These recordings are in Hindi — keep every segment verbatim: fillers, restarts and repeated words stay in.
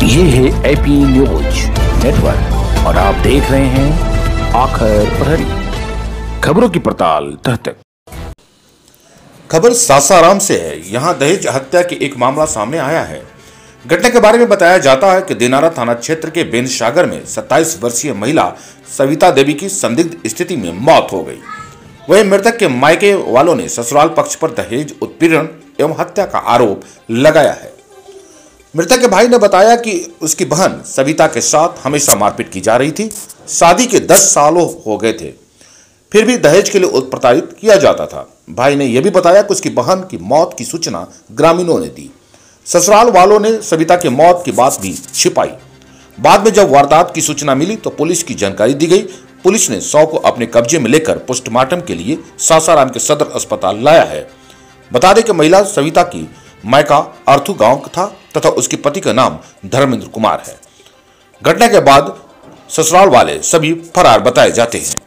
ये है एपी न्यूज नेटवर्क और आप देख रहे हैं आखिर प्रहरी, खबरों की पड़ताल तह तक। खबर सासाराम से है। यहां दहेज हत्या के एक मामला सामने आया है। घटना के बारे में बताया जाता है कि दिनारा थाना क्षेत्र के बेनसागर में सत्ताईस वर्षीय महिला सविता देवी की संदिग्ध स्थिति में मौत हो गई। वहीं मृतक के मायके वालों ने ससुराल पक्ष पर दहेज उत्पीड़न एवं हत्या का आरोप लगाया है। मृतक के भाई ने बताया कि उसकी बहन सविता के साथ हमेशा मारपीट की जा रही थी। शादी के दस सालों हो गए थे, फिर भी दहेज के लिए उत्प्रताड़ित किया जाता था। भाई ने यह भी बताया कि उसकी बहन की मौत की सूचना ग्रामीणों ने दी। ससुराल वालों ने सविता की मौत की बात भी छिपाई। बाद में जब वारदात की सूचना मिली तो पुलिस की जानकारी दी गई। पुलिस ने शव को अपने कब्जे में लेकर पोस्टमार्टम के लिए सासाराम के सदर अस्पताल लाया है। बता दें कि महिला सविता की मायका अर्थू गांव था तथा उसके पति का नाम धर्मेंद्र कुमार है। घटना के बाद ससुराल वाले सभी फरार बताए जाते हैं।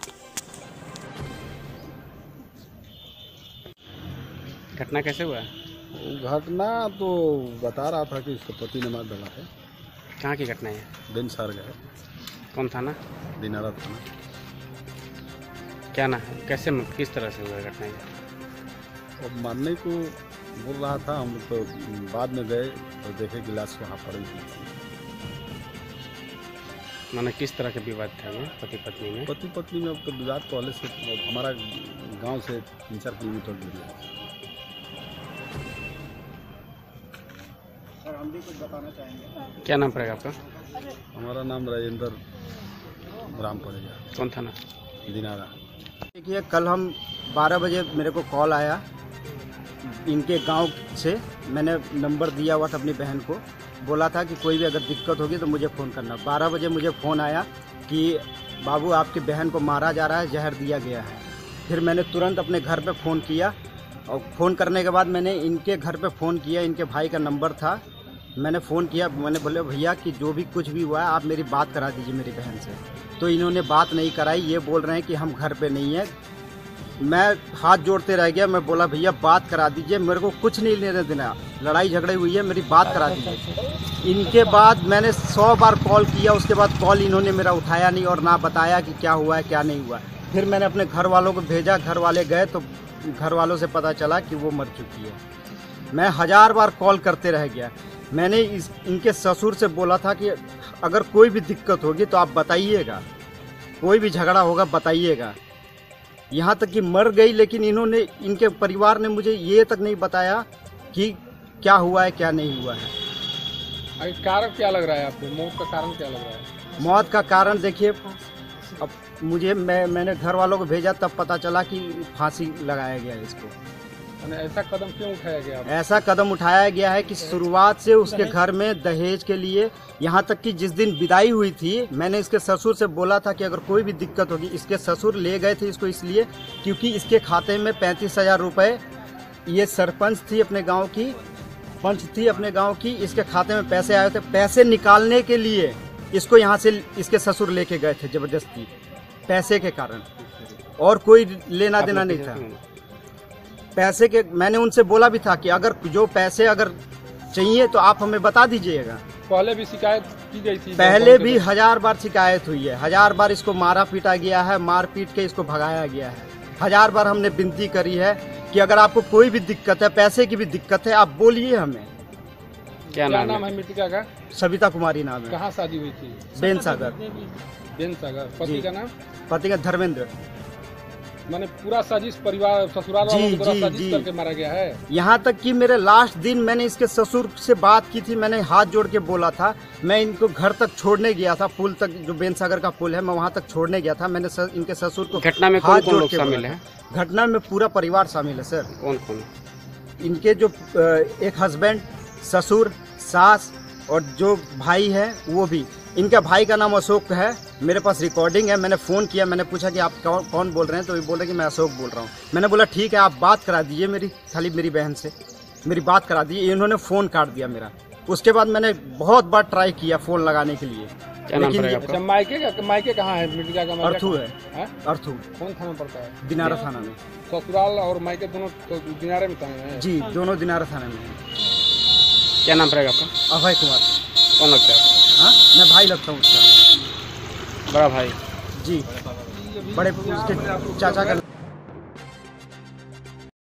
घटना कैसे हुआ? घटना तो बता रहा था कि इसका पति ने मार डाला है। कहाँ की घटना है? बेनसार गए। कौन थाना? दिनारा थाना। क्या ना है, कैसे किस तरह से हुआ घटना? और मारने को बोल रहा था, हम तो बाद में गए और देखे कि लाश वहाँ पड़ी थी। माने किस तरह के विवाद थे में पति पत्नी में? पति पत्नी में अब तो विवाद पहले से हमारा गांव से तीन चार किलोमीटर दूर है। सर हम भी कुछ बताना चाहेंगे। क्या नाम पड़ेगा आपका? हमारा नाम राजेंद्र राम पड़ेगा। कौन थाना? दिनारा। देखिए, कल हम बारह बजे मेरे को कॉल आया इनके गांव से। मैंने नंबर दिया हुआ था अपनी बहन को, बोला था कि कोई भी अगर दिक्कत होगी तो मुझे फ़ोन करना। बारह बजे मुझे फ़ोन आया कि बाबू आपकी बहन को मारा जा रहा है, जहर दिया गया है। फिर मैंने तुरंत अपने घर पे फ़ोन किया और फ़ोन करने के बाद मैंने इनके घर पे फ़ोन किया। इनके भाई का नंबर था, मैंने फ़ोन किया। मैंने बोले भैया कि जो भी कुछ भी हुआ है आप मेरी बात करा दीजिए मेरी बहन से। तो इन्होंने बात नहीं कराई। ये बोल रहे हैं कि हम घर पे नहीं हैं। मैं हाथ जोड़ते रह गया। मैं बोला भैया बात करा दीजिए, मेरे को कुछ नहीं लेने देना, लड़ाई झगड़े हुई है, मेरी बात करा दीजिए। इनके बाद मैंने सौ बार कॉल किया, उसके बाद कॉल इन्होंने मेरा उठाया नहीं और ना बताया कि क्या हुआ है क्या नहीं हुआ। फिर मैंने अपने घर वालों को भेजा, घर वाले गए तो घर वालों से पता चला कि वो मर चुकी है। मैं हज़ार बार कॉल करते रह गया। मैंने इस इनके ससुर से बोला था कि अगर कोई भी दिक्कत होगी तो आप बताइएगा, कोई भी झगड़ा होगा बताइएगा। यहाँ तक कि मर गई, लेकिन इन्होंने इनके परिवार ने मुझे ये तक नहीं बताया कि क्या हुआ है क्या नहीं हुआ है। कारण क्या लग रहा है आपको? मौत का कारण क्या लग रहा है? मौत का कारण देखिए, अब मुझे मैं मैंने घर वालों को भेजा तब पता चला कि फांसी लगाया गया है इसको। ऐसा कदम क्यों उठाया गया? ऐसा कदम उठाया गया है कि शुरुआत से उसके घर में दहेज के लिए, यहाँ तक कि जिस दिन विदाई हुई थी मैंने इसके ससुर से बोला था कि अगर कोई भी दिक्कत होगी। इसके ससुर ले गए थे इसको इसलिए क्योंकि इसके खाते में पैंतीस हजार रुपये, ये सरपंच थी अपने गांव की, पंच थी अपने गांव की, इसके खाते में पैसे आए थे। पैसे निकालने के लिए इसको यहाँ से इसके ससुर लेके गए थे जबरदस्ती, पैसे के कारण, और कोई लेना देना नहीं था पैसे के। मैंने उनसे बोला भी था कि अगर जो पैसे अगर चाहिए तो आप हमें बता दीजिएगा। पहले भी शिकायत की गई थी? पहले भी हजार बार शिकायत हुई है, हजार बार इसको मारा पीटा गया है, मार पीट के इसको भगाया गया है। हजार बार हमने विनती करी है कि अगर आपको कोई भी दिक्कत है, पैसे की भी दिक्कत है, आप बोलिए हमें। क्या नाम, नाम है मृतका का? सविता कुमारी नाम है। कहाँ शादी हुई थी? बेनसागर। बेनसागर। पति का नाम? पति का धर्मेंद्र। माने पूरा साजिश परिवार ससुराल वालों को पूरा साजिश करके मारा गया है। यहाँ तक कि मेरे लास्ट दिन मैंने इसके ससुर से बात की थी। मैंने हाथ जोड़ के बोला था, मैं इनको घर तक छोड़ने गया था, पुल तक, जो बेनसागर का पुल है, मैं वहाँ तक छोड़ने गया था। मैंने सर, इनके ससुर को घटना में कौन कौन लोग शामिल है? घटना में पूरा परिवार शामिल है सर। कौन कौन? इनके जो एक हस्बैंड, ससुर, सास और जो भाई है वो भी। इनका भाई का नाम अशोक है। मेरे पास रिकॉर्डिंग है। मैंने फ़ोन किया, मैंने पूछा कि आप कौन कौन बोल रहे हैं, तो ये बोले कि मैं अशोक बोल रहा हूँ। मैंने बोला ठीक है, आप बात करा दीजिए मेरी, खाली मेरी बहन से मेरी बात करा दीजिए। इन्होंने फ़ोन काट दिया मेरा। उसके बाद मैंने बहुत बार ट्राई किया फ़ोन लगाने के लिए। क्या नाम पड़ेगा आपका? मायके का मायके कहाँ है मृतका का? अर्थू है। अर्थू। कौन थाना पड़ता है? दिनारा थाना में। ससुराल और मायके दोनों तो दिनारे में है? जी, दोनों दिनारा थाना में है। क्या नाम पड़ेगा आपका? अभय कुमार। कौन लगता है? लगता हूँ उसका। बड़ा भाई? जी, बड़े उसके चाचा का।